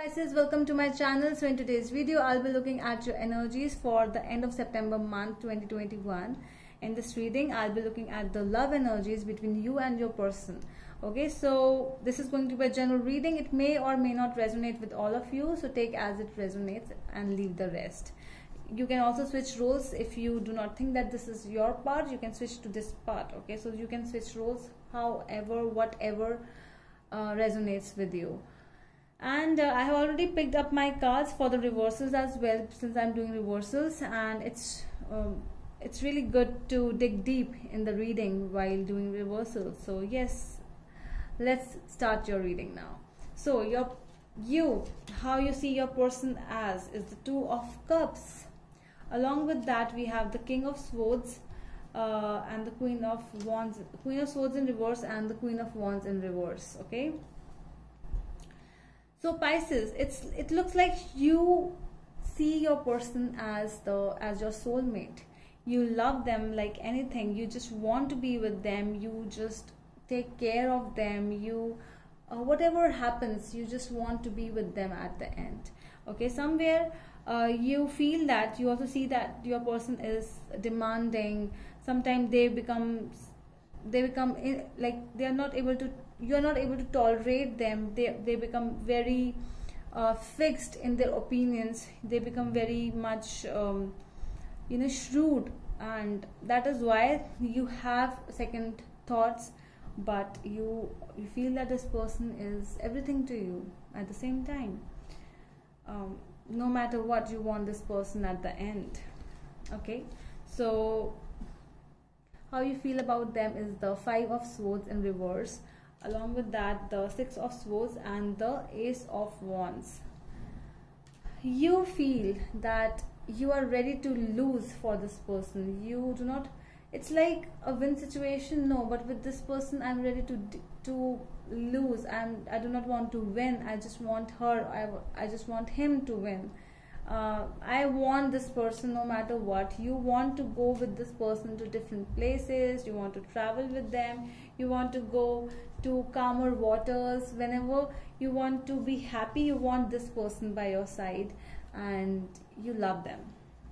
Pisces, welcome to my channel. So in today's video I'll be looking at your energies for the end of September month 2021. In this reading I'll be looking at the love energies between you and your person. Okay, so this is going to be a general reading. It may or may not resonate with all of you, so take as it resonates and leave the rest. You can also switch roles. If you do not think that this is your part, you can switch to this part. Okay, so you can switch roles however, whatever resonates with you. And I have already picked up my cards for the reversals as well, since I'm doing reversals, and it's really good to dig deep in the reading while doing reversals. So yes, let's start your reading now. So how you see your person as is the Two of Cups. Along with that, we have the King of Swords and the Queen of Wands, Queen of Swords in reverse and the Queen of Wands in reverse. Okay. So Pisces, it looks like you see your person as your soulmate. You love them like anything. You just want to be with them. You just take care of them. You whatever happens, you just want to be with them at the end. Okay, somewhere you feel that, you also see that your person is demanding. Sometimes they become like they are not able to, you are not able to tolerate them. They become very fixed in their opinions. They become very much shrewd, and that is why you have second thoughts, but you feel that this person is everything to you at the same time. No matter what, you want this person at the end. Okay, so how you feel about them is the Five of Swords in reverse. Along with that, the Six of Swords and the Ace of Wands. You feel that you are ready to lose for this person. You do not, it's like a win situation, no, but with this person I'm ready to lose. I do not want to win. I just want her, I just want him to win. I want this person no matter what. You want to go with this person to different places. You want to travel with them. You want to go to calmer waters. Whenever you want to be happy, you want this person by your side, and you love them.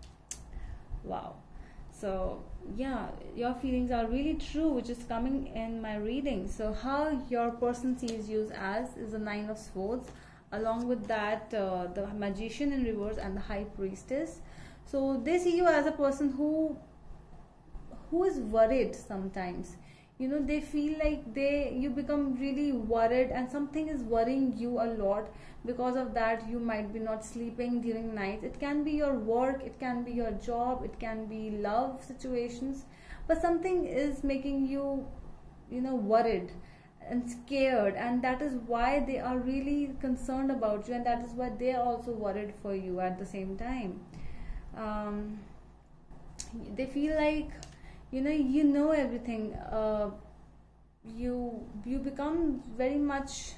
Wow. So yeah, your feelings are really true, which is coming in my reading. So how your person sees you as is the Nine of Swords. Along with that, the Magician in reverse and the High Priestess. So they see you as a person who is worried sometimes. You know, they feel like you become really worried, and something is worrying you a lot. Because of that, you might be not sleeping during night. It can be your work, it can be your job, it can be love situations, but something is making you, worried and scared, and that is why they are really concerned about you, and that is why they are also worried for you at the same time. They feel like you know everything. You become very much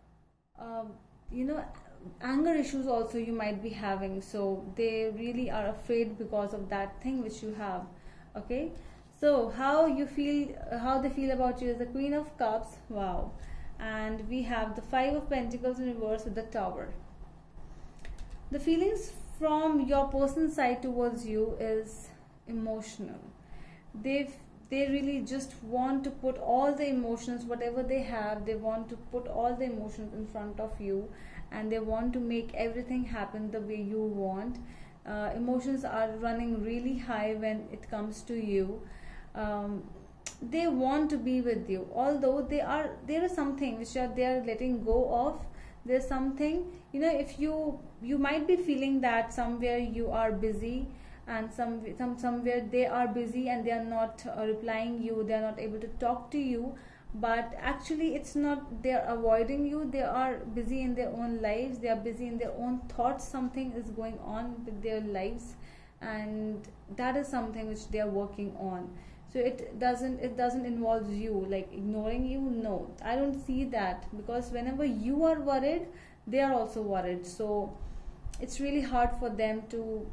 anger issues also you might be having, so they really are afraid because of that thing which you have. Okay, so how they feel about you is the Queen of Cups. Wow. And we have the Five of Pentacles in reverse with the Tower. The feelings from your person's side towards you is emotional. They really just want to put all the emotions, whatever they have, they want to put all the emotions in front of you, and they want to make everything happen the way you want. Emotions are running really high when it comes to you. They want to be with you, although there is something which they are letting go of. There's something, if you might be feeling that somewhere you are busy, and somewhere they are busy and they are not replying you, they are not able to talk to you, but actually it's not they are avoiding you. They are busy in their own lives, they are busy in their own thoughts. Something is going on with their lives, and that is something which they are working on. So it doesn't involve you, like ignoring you. No, I don't see that, because whenever you are worried, they are also worried. So it's really hard for them to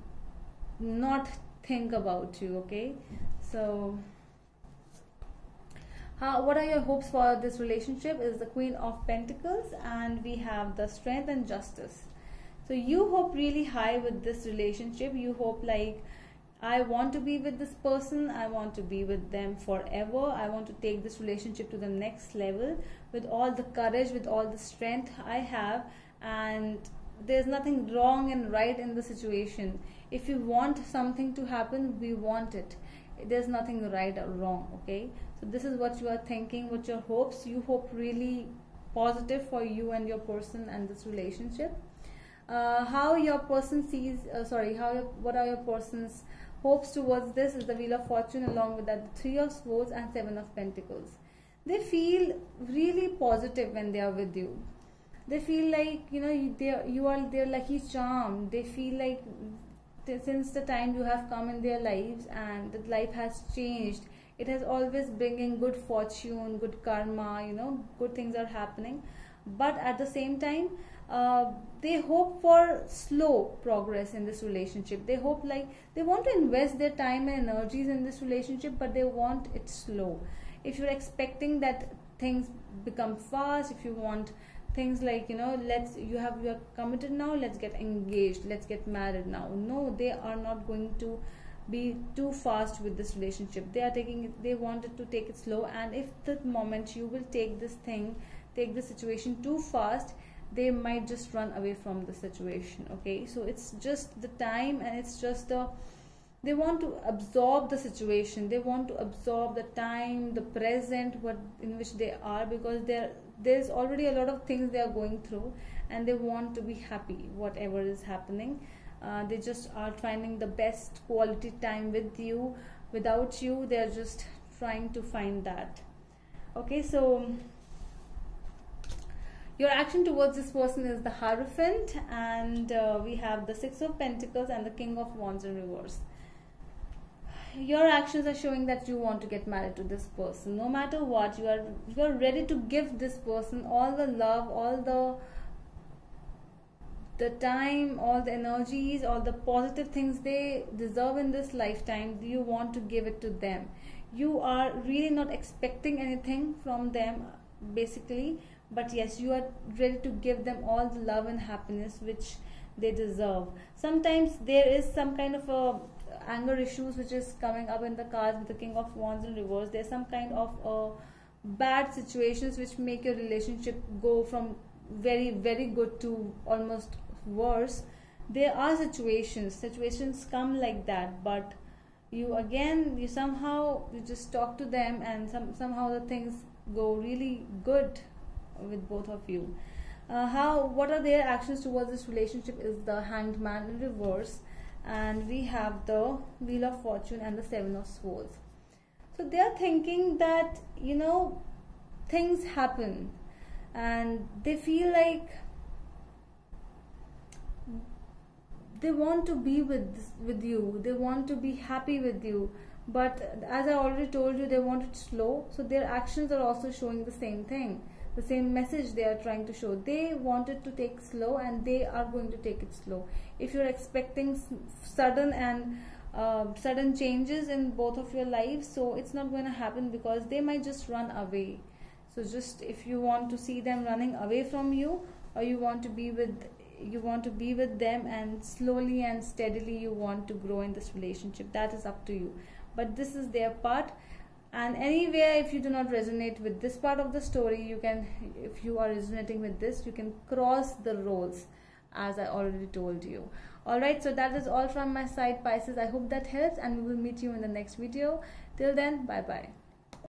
not think about you. Okay, so What are your hopes for this relationship? Is the Queen of Pentacles, and we have the Strength and Justice. So you hope really high with this relationship. You hope like, I want to be with this person, I want to be with them forever, I want to take this relationship to the next level with all the courage, with all the strength I have, and there's nothing wrong and right in the situation. If you want something to happen, we want it. There's nothing right or wrong, okay? So this is what you are thinking, what your hopes. You hope really positive for you and your person and this relationship. How your person sees, what are your person's hopes towards this is the Wheel of Fortune, along with that the Three of Swords and Seven of Pentacles. They feel really positive when they are with you. They feel like, you know, you are their lucky charm. They feel like since the time you have come in their lives and that life has changed, it has always bringing good fortune, good karma, you know, good things are happening. But at the same time, they hope for slow progress in this relationship. They hope like, they want to invest their time and energies in this relationship, but they want it slow. If you're expecting that things become fast, if you want things like, you know, you're committed now, let's get engaged, let's get married now. No, they are not going to be too fast with this relationship. They wanted to take it slow, and if the moment you will take the situation too fast, they might just run away from the situation, okay? So it's just the time, and it's just they want to absorb the situation, they want to absorb the time, the present, in which they are, because there's already a lot of things they are going through, and they want to be happy whatever is happening. They just are finding the best quality time with you. Without you, they're just trying to find that, okay? So your action towards this person is the Hierophant, and we have the Six of Pentacles and the King of Wands in reverse. Your actions are showing that you want to get married to this person. No matter what, you are ready to give this person all the love, all the time, all the energies, all the positive things they deserve in this lifetime. You want to give it to them. You are really not expecting anything from them, basically, but yes, you are ready to give them all the love and happiness which they deserve. Sometimes there is some kind of anger issues which is coming up in the cards with the King of Wands in reverse. There's some kind of bad situations which make your relationship go from very, very good to almost worse. There are situations come like that, but you somehow just talk to them, and somehow the things go really good with both of you. What are their actions towards this relationship is the Hanged Man in reverse, and we have the Wheel of Fortune and the Seven of Swords. So they are thinking that, you know, things happen, and they feel like they want to be with you, they want to be happy with you, but as I already told you, they want it slow. So their actions are also showing the same thing, the same message they are trying to show. They wanted to take slow, and they are going to take it slow. If you're expecting sudden changes in both of your lives, so it's not going to happen, because they might just run away. So just, if you want to see them running away from you, or you want to be with them, and slowly and steadily you want to grow in this relationship, that is up to you. But this is their part. And anywhere, if you do not resonate with this part of the story, you can, if you are resonating with this, you can cross the roles, as I already told you. Alright, so that is all from my side, Pisces. I hope that helps, and we will meet you in the next video. Till then, bye bye.